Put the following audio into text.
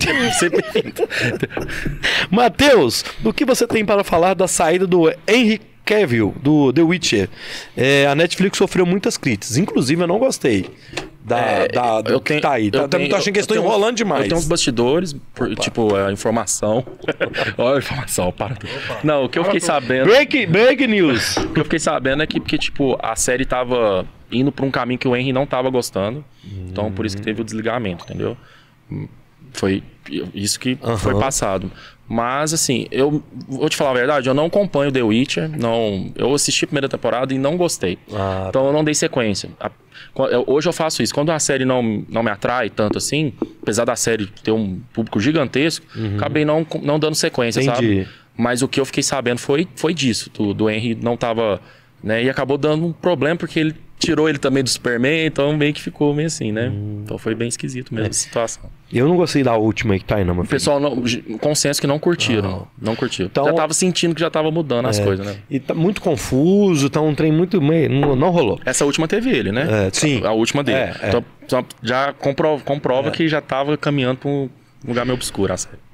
Sempre. Matheus, o que você tem para falar da saída do Henry Cavill, do The Witcher? A Netflix sofreu muitas críticas, inclusive eu não gostei do que tá aí. Tô achando que eles estão enrolando demais. Eu tenho uns bastidores, tipo, a informação. Olha a informação, para. Não, o que eu fiquei sabendo... Break news! O que eu fiquei sabendo é que, porque, tipo, a série tava indo pra um caminho que o Henry não tava gostando. Então, por isso que teve o desligamento, entendeu? Foi isso que foi passado. Mas, assim, eu vou te falar a verdade, eu não acompanho The Witcher. Eu assisti a primeira temporada e não gostei. Então, eu não dei sequência. Hoje eu faço isso. Quando a série não me atrai tanto assim, apesar da série ter um público gigantesco, acabei não dando sequência, sabe? Mas o que eu fiquei sabendo foi disso. Do Henry não tava... Né, e acabou dando um problema porque ele tirou ele também do Superman, então meio que ficou meio assim, né? Então foi bem esquisito mesmo a situação. Eu não gostei da última que tá aí, não, meu filho. O pessoal, consenso que não curtiram. Não curtiu. Então, já tava sentindo que já tava mudando as coisas, né? E tá muito confuso, tá um trem muito... não rolou. Essa última teve ele, né? Sim. A última dele. Então já comprova que já tava caminhando pra um lugar meio obscuro a série.